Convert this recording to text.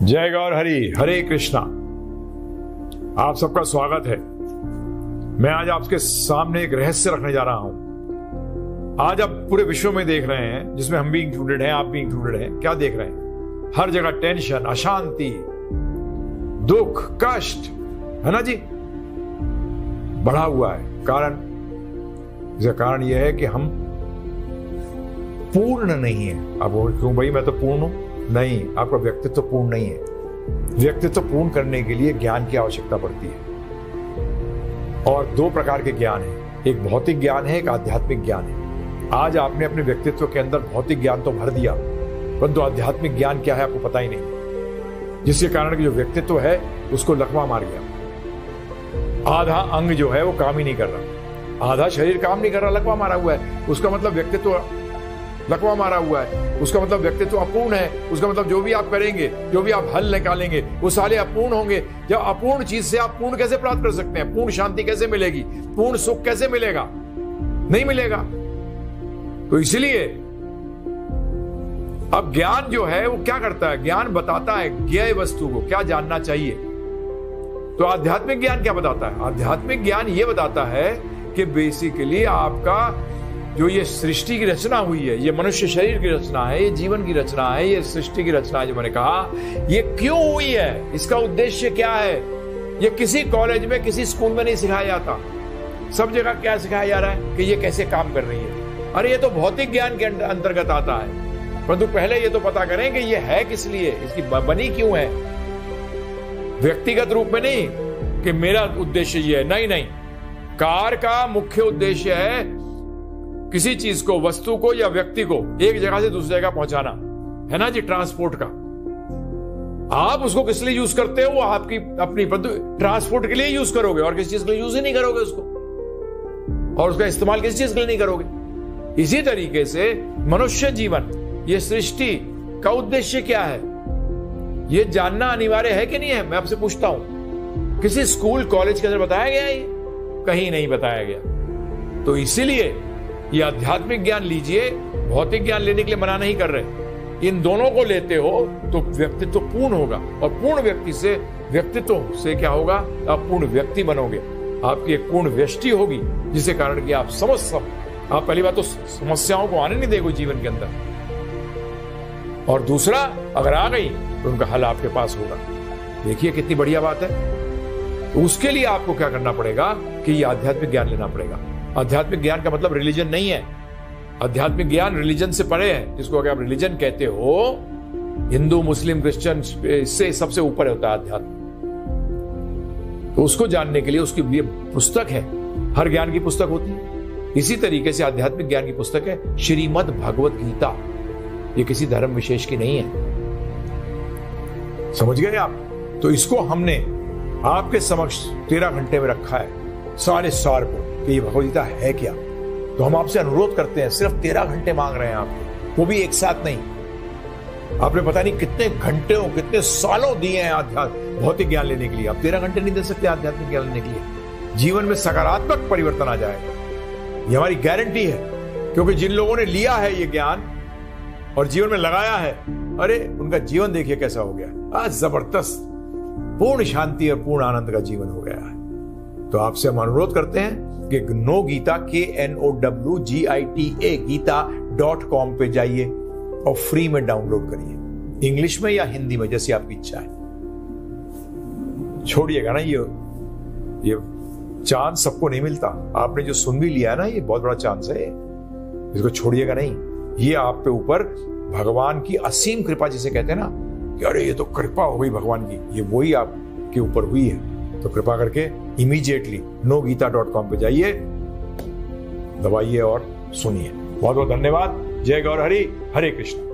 जय गौर हरि, हरे कृष्णा। आप सबका स्वागत है। मैं आज आपके सामने एक रहस्य रखने जा रहा हूं। आज आप पूरे विश्व में देख रहे हैं, जिसमें हम भी इंक्लूडेड हैं, आप भी इंक्लूडेड हैं। क्या देख रहे हैं? हर जगह टेंशन, अशांति, दुख, कष्ट, है ना जी, बढ़ा हुआ है। कारण, इसका कारण यह है कि हम पूर्ण नहीं है। आप क्यों भाई, मैं तो पूर्ण हूं? नहीं, आपका व्यक्तित्व पूर्ण नहीं है। व्यक्तित्व पूर्ण करने के लिए ज्ञान की आवश्यकता पड़ती है। और दो प्रकार के ज्ञान है, एक भौतिक ज्ञान है, एक आध्यात्मिक ज्ञान है। आज आपने अपने व्यक्तित्व के अंदर भौतिक ज्ञान तो भर दिया, परंतु आध्यात्मिक ज्ञान क्या है आपको पता ही नहीं, जिसके कारण कि जो व्यक्तित्व है उसको लकवा मार गया। आधा अंग जो है वो काम ही नहीं कर रहा, आधा शरीर काम नहीं कर रहा, लकवा मारा हुआ है। उसका मतलब व्यक्तित्व लकवा मारा हुआ है, उसका मतलब व्यक्तित्व अपूर्ण है। उसका मतलब जो भी आप करेंगे, जो भी आप हल निकालेंगे, वो सारे अपूर्ण होंगे। जब अपूर्ण चीज से आप पूर्ण कैसे प्राप्त कर सकते हैं? पूर्ण शांति कैसे मिलेगी? पूर्ण सुख कैसे मिलेगा? नहीं मिलेगा। तो इसलिए अब ज्ञान जो है वो क्या करता है? ज्ञान बताता है ज्ञेय वस्तु को क्या जानना चाहिए। तो आध्यात्मिक ज्ञान क्या बताता है? आध्यात्मिक ज्ञान ये बताता है कि बेसिकली आपका जो ये सृष्टि की रचना हुई है, ये मनुष्य शरीर की रचना है, ये जीवन की रचना है, ये सृष्टि की रचना है, जो मैंने कहा, ये क्यों हुई है, इसका उद्देश्य क्या है, ये किसी कॉलेज में, किसी स्कूल में नहीं सिखाया जाता। सब जगह क्या सिखाया जा रहा है कि ये कैसे काम कर रही है। अरे ये तो भौतिक ज्ञान के अंतर्गत आता है, परंतु पहले ये तो पता करें कि ये है किस लिए, इसकी बनी क्यों है। व्यक्तिगत रूप में नहीं कि मेरा उद्देश्य ये है, नहीं, कार का मुख्य उद्देश्य है किसी चीज को, वस्तु को या व्यक्ति को एक जगह से दूसरी जगह पहुंचाना, है ना जी, ट्रांसपोर्ट का। आप उसको किस लिए यूज करते हो वो आपकी अपनी, ट्रांसपोर्ट के लिए यूज करोगे और किसी चीज के लिए यूज ही नहीं करोगे उसको, और उसका इस्तेमाल किसी चीज के लिए नहीं करोगे। इसी तरीके से मनुष्य जीवन, ये सृष्टि का उद्देश्य क्या है, ये जानना अनिवार्य है कि नहीं है? मैं आपसे पूछता हूं, किसी स्कूल कॉलेज के अंदर बताया गया? ये कहीं नहीं बताया गया। तो इसीलिए ये आध्यात्मिक ज्ञान लीजिए, भौतिक ज्ञान लेने के लिए मना नहीं कर रहे। इन दोनों को लेते हो तो व्यक्तित्व पूर्ण होगा, और पूर्ण व्यक्तित्व से क्या होगा? आप पूर्ण व्यक्ति बनोगे, आपकी एक पूर्ण व्यष्टि होगी, जिसके कारण कि आप समझ सब। आप पहली बात तो समस्याओं को आने नहीं देगो जीवन के अंदर, और दूसरा, अगर आ गई तो उनका हल आपके पास होगा। देखिए कितनी बढ़िया बात है। तो उसके लिए आपको क्या करना पड़ेगा कि ये आध्यात्मिक ज्ञान लेना पड़ेगा। आध्यात्मिक ज्ञान का मतलब रिलीजन नहीं है। आध्यात्मिक ज्ञान रिलीजन से परे है, जिसको अगर आप रिलीजन कहते हो, हिंदू, मुस्लिम, क्रिश्चियन, इससे सबसे ऊपर होता है अध्यात्म। तो उसको जानने के लिए उसकी लिए पुस्तक है, हर ज्ञान की पुस्तक होती है। इसी तरीके से आध्यात्मिक ज्ञान की पुस्तक है श्रीमद् भगवत गीता। ये किसी धर्म विशेष की नहीं है, समझ गए आप? तो इसको हमने आपके समक्ष 13 घंटे में रखा है, सारे सार को, कि ये भगवद्गीता है क्या। तो हम आपसे अनुरोध करते हैं, सिर्फ 13 घंटे मांग रहे हैं आपको, वो भी एक साथ नहीं। आपने पता नहीं कितने घंटों, कितने सालों दिए हैं आध्यात्मिक भौतिक ज्ञान लेने के लिए। आप 13 घंटे नहीं दे सकते आध्यात्मिक ज्ञान लेने के लिए। जीवन में सकारात्मक परिवर्तन आ जाएगा, ये हमारी गारंटी है। क्योंकि जिन लोगों ने लिया है ये ज्ञान और जीवन में लगाया है, अरे उनका जीवन देखिए कैसा हो गया। आज जबरदस्त पूर्ण शांति और पूर्ण आनंद का जीवन हो गया है। तो आपसे हम अनुरोध करते हैं कि नो गीता, KNOWGITA गीता.com पे जाइए और फ्री में डाउनलोड करिए, इंग्लिश में या हिंदी में, जैसी आपकी इच्छा है। छोड़िएगा ना, ये चांस सबको नहीं मिलता। आपने जो सुन भी लिया है ना, ये बहुत बड़ा चांस है, इसको छोड़िएगा नहीं। ये आप पे ऊपर भगवान की असीम कृपा, जिसे कहते हैं ना कि अरे ये तो कृपा हो गई भगवान की, ये वही आपके ऊपर हुई है। तो कृपा करके इमीडिएटली nogita.com पे जाइए, दबाइए और सुनिए। बहुत बहुत धन्यवाद। जय गौर हरि, हरे कृष्ण।